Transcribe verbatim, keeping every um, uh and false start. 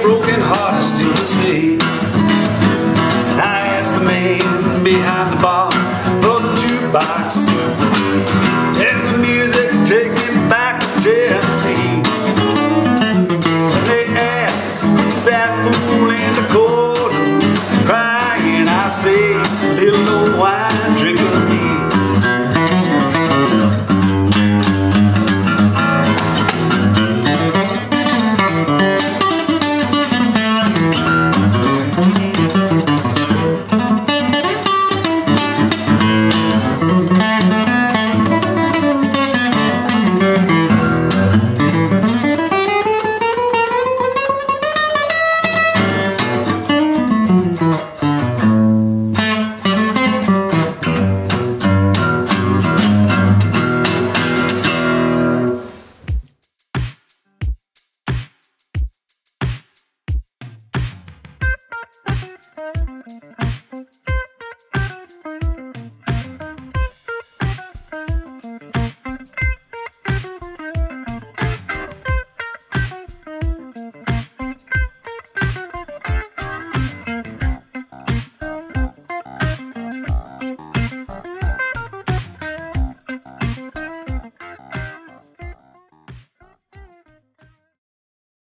broken heart is still the same. I asked the man behind the bar for the jukebox, and the music take me back to Tennessee. And they asked, who's that fool in the corner crying? I say, little old wine drinker